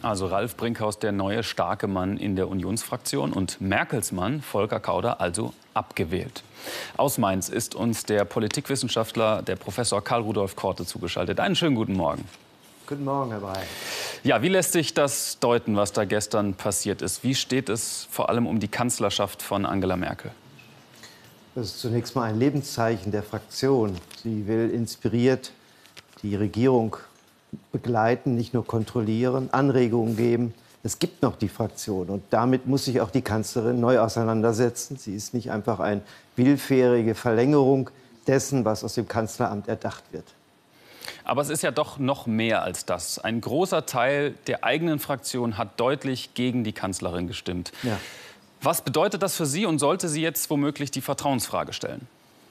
Also Ralf Brinkhaus, der neue starke Mann in der Unionsfraktion, und Merkels Mann, Volker Kauder, also abgewählt. Aus Mainz ist uns der Politikwissenschaftler, der Professor Karl Rudolf Korte, zugeschaltet. Einen schönen guten Morgen. Guten Morgen, Herr Brey. Ja, wie lässt sich das deuten, was da gestern passiert ist? Wie steht es vor allem um die Kanzlerschaft von Angela Merkel? Das ist zunächst mal ein Lebenszeichen der Fraktion. Sie will inspiriert die Regierung begleiten, nicht nur kontrollieren, Anregungen geben. Es gibt noch die Fraktion, und damit muss sich auch die Kanzlerin neu auseinandersetzen. Sie ist nicht einfach eine willfährige Verlängerung dessen, was aus dem Kanzleramt erdacht wird. Aber es ist ja doch noch mehr als das. Ein großer Teil der eigenen Fraktion hat deutlich gegen die Kanzlerin gestimmt. Ja. Was bedeutet das für Sie, und sollte sie jetzt womöglich die Vertrauensfrage stellen?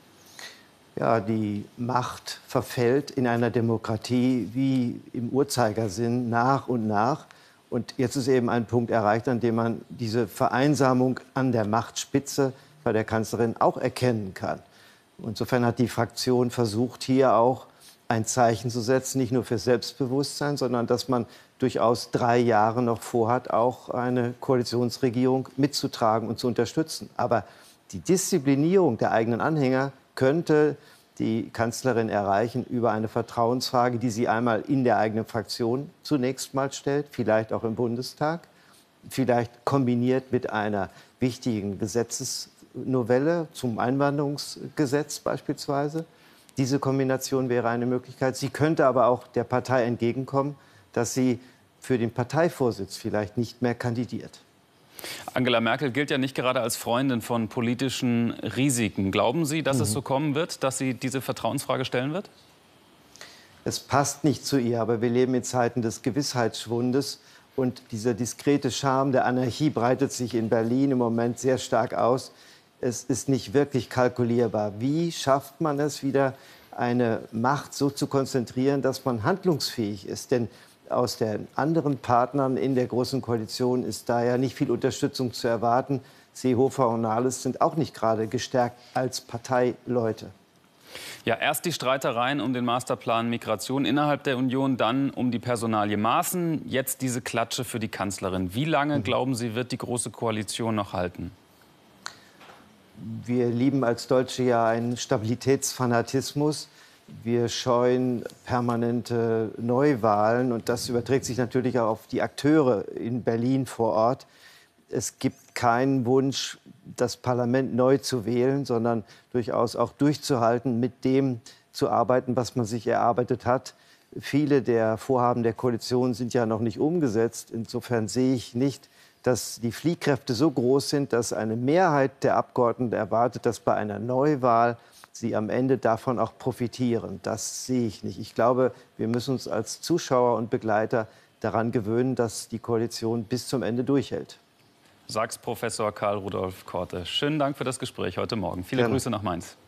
Ja, die Macht verfällt in einer Demokratie wie im Uhrzeigersinn nach und nach. Und jetzt ist eben ein Punkt erreicht, an dem man diese Vereinsamung an der Machtspitze bei der Kanzlerin auch erkennen kann. Insofern hat die Fraktion versucht, hier auch ein Zeichen zu setzen, nicht nur für Selbstbewusstsein, sondern dass man durchaus 3 Jahre noch vorhat, auch eine Koalitionsregierung mitzutragen und zu unterstützen. Aber die Disziplinierung der eigenen Anhänger könnte die Kanzlerin erreichen über eine Vertrauensfrage, die sie einmal in der eigenen Fraktion zunächst mal stellt, vielleicht auch im Bundestag, vielleicht kombiniert mit einer wichtigen Gesetzesnovelle zum Einwanderungsgesetz beispielsweise. Diese Kombination wäre eine Möglichkeit. Sie könnte aber auch der Partei entgegenkommen, dass sie für den Parteivorsitz vielleicht nicht mehr kandidiert. Angela Merkel gilt ja nicht gerade als Freundin von politischen Risiken. Glauben Sie, dass es so kommen wird, dass sie diese Vertrauensfrage stellen wird? Es passt nicht zu ihr, aber wir leben in Zeiten des Gewissheitsschwundes. Und dieser diskrete Charme der Anarchie breitet sich in Berlin im Moment sehr stark aus. Es ist nicht wirklich kalkulierbar. Wie schafft man es wieder, eine Macht so zu konzentrieren, dass man handlungsfähig ist? Denn aus den anderen Partnern in der Großen Koalition ist da ja nicht viel Unterstützung zu erwarten. Seehofer und Nahles sind auch nicht gerade gestärkt als Parteileute. Ja, erst die Streitereien um den Masterplan Migration innerhalb der Union, dann um die Personalie Maaßen, jetzt diese Klatsche für die Kanzlerin. Wie lange, glauben Sie, wird die Große Koalition noch halten? Wir lieben als Deutsche ja einen Stabilitätsfanatismus. Wir scheuen permanente Neuwahlen, und das überträgt sich natürlich auch auf die Akteure in Berlin vor Ort. Es gibt keinen Wunsch, das Parlament neu zu wählen, sondern durchaus auch durchzuhalten, mit dem zu arbeiten, was man sich erarbeitet hat. Viele der Vorhaben der Koalition sind ja noch nicht umgesetzt. Insofern sehe ich nicht, dass die Fliehkräfte so groß sind, dass eine Mehrheit der Abgeordneten erwartet, dass bei einer Neuwahl sie am Ende davon auch profitieren. Das sehe ich nicht. Ich glaube, wir müssen uns als Zuschauer und Begleiter daran gewöhnen, dass die Koalition bis zum Ende durchhält. Sagt Professor Karl Rudolf Korte. Schönen Dank für das Gespräch heute Morgen. Viele Grüße nach Mainz.